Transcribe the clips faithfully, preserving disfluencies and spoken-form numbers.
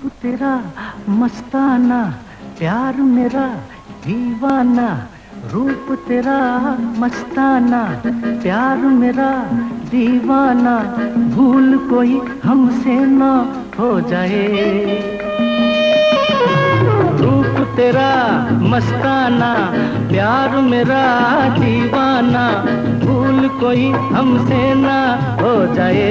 तेरा मस्ताना, प्यार मेरा दीवाना। रूप तेरा मस्ताना, प्यार मेरा दीवाना। भूल कोई हमसे ना हो जाए। रूप तेरा मस्ताना, प्यार मेरा दीवाना। भूल कोई हमसे ना हो जाए।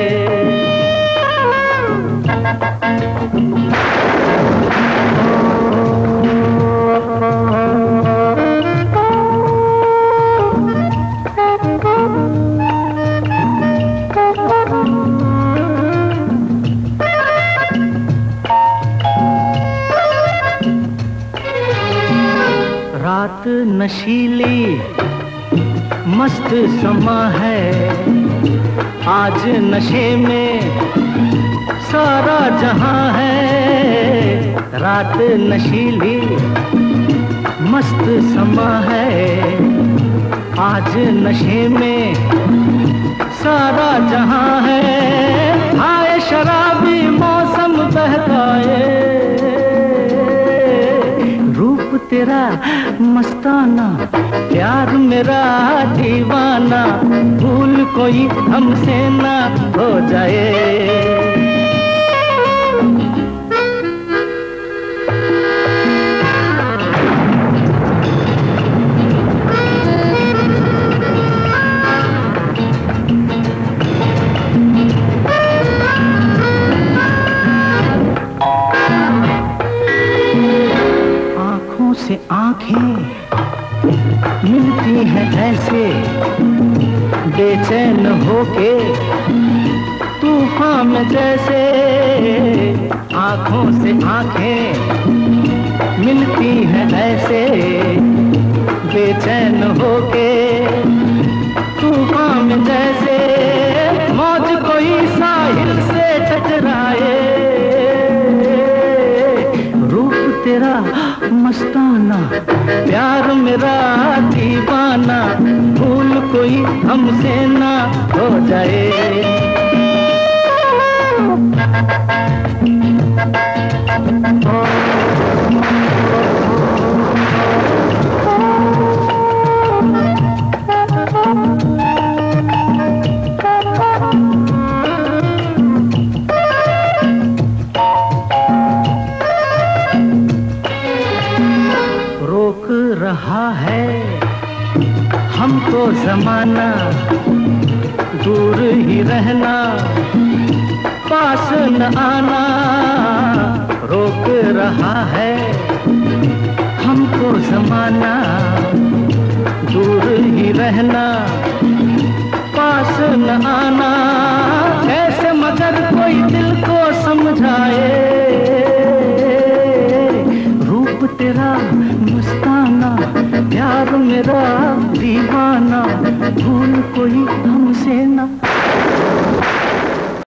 रात नशीली मस्त समा है, आज नशे में सारा जहां है। रात नशीली मस्त समा है, आज नशे में सारा जहां है। आए शराबी मौसम बहकाए। रूप तेरा मस्ताना, प्यार मेरा दीवाना। भूल कोई हमसे ना हो जाए। से आंखें मिलती हैं ऐसे, बेचैन होके तूफान में जैसे। आंखों से आंखें मिलती हैं ऐसे, बेचैन होके तूफान में जैसे। मौज कोई साहिल से टकराए। रूप तेरा मस्ताना, प्यार मेरा दीवाना। भूल कोई हमसे ना हो जाए। रोक रहा है हमको ज़माना, दूर ही रहना, पास न आना। रोक रहा है हमको ज़माना, दूर ही रहना, पास न आना। कैसे मगर कोई दिल को समझाए। रूप तेरा मस्ताना, प्यार मेरा दीवाना। भूल कोई हमसे ना